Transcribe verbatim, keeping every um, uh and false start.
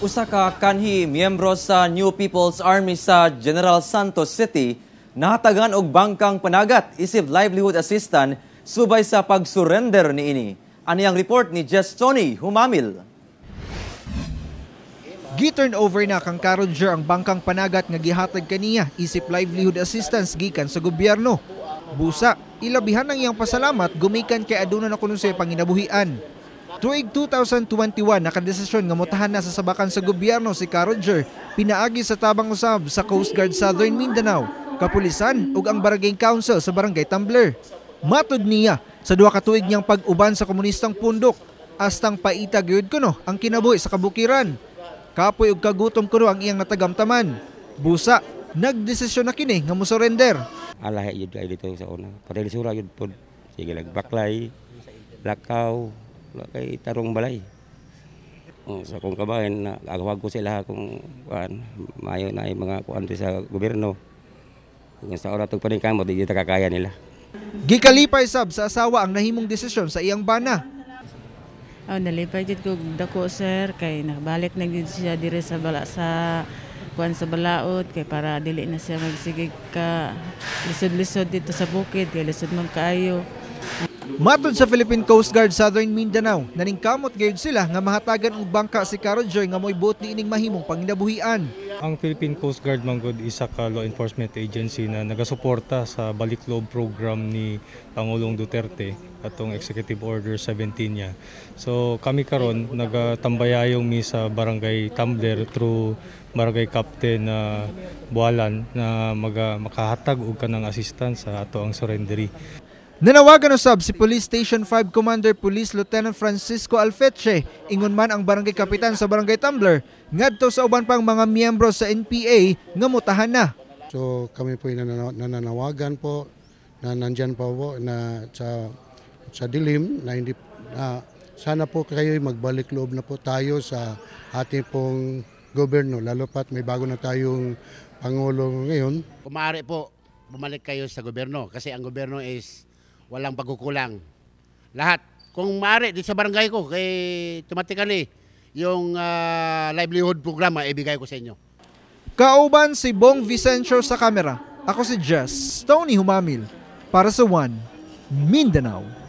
Usa ka kanhi miyembro sa New People's Army sa General Santos City nahatagan og bangkang panagat isip livelihood assistant subay sa pag-surrender niini. Ani ang report ni Jess Tony Humamil. Gi-turn over na kang Karodger ang bangkang panagat nga gihatag kaniya isip livelihood assistance gikan sa gobyerno. Busa, ilabihan ang iyang pasalamat gumikan kay aduna na kuno sa panginabuhian. Tuig two thousand twenty-one nakadesisyon nga motahan na sa sabakan sa gobyerno si Karodger pinaagi sa tabang usab sa Coast Guard Southern Mindanao, kapulisan ug ang Barangay Council sa Barangay Tumbler. Matud niya sa duha ka tuig niyang pag-uban sa komunistang pundok, astang paita gyud kuno ang kinabuhi sa kabukiran. Kapoy ug kagutom kuno ang iyang natagamtaman. Busa, nagdesisyon na kini nga mo-surrender. Alahi yun kayo dito sa una. Patay sura yun po. Sige lang, baklay, lakaw, kay tarong balay. O, sa kong kabahin, na agawag ko sila kung kuan, mayo na yung mga kuan sa gobyerno. Kung sa oras itong paningkamot, hindi kakaya nila. Gikalipay sab sa asawa ang nahimong desisyon sa iyang bana. Oh, nalipay jud ko dako sir kay nakabalik na gyud siya dire sa bala sa kuan sa balaod kay para dili na siya magsigig ka lisod-lisod dito sa bukid kay lisod man kaayo. Matod sa Philippine Coast Guard Southern Mindanao, naningkamot gayud sila nga mahatagan og bangka si Karodger nga moy buot niining mahimong panginabuhian. Ang Philippine Coast Guard manggod isa ka law enforcement agency na nagasuporta sa Balikloob program ni Pangulong Duterte atong Executive Order seventeen niya. So kami karon nagatambayayong mi sa Barangay Tumbler through Barangay Captain na uh, Bualan na maga, makahatag og kanang assistance sa ato ang surrendery. Nanawagan usab si Police Station five Commander Police Lieutenant Francisco Alfeche, ingon man ang barangay kapitan sa Barangay Tumbler, ngadto sa uban pang mga miyembro sa N P A nga motahan na. So kami po nananawagan po na nandyan po po na sa sa dilim na hindi uh, sana po kayo magbalik loob na po tayo sa ating pong gobyerno, lalo pat may bago na tayong Pangulo ngayon. Kung maaari po bumalik kayo sa gobyerno kasi ang gobyerno is walang pagkukulang. Lahat. Kung maaari, di sa barangay ko, kay automatically, yung uh, livelihood program, ibigay ko sa inyo. Kauban si Bong Vicencio sa kamera. Ako si Jess Tony Humamil para sa One Mindanao.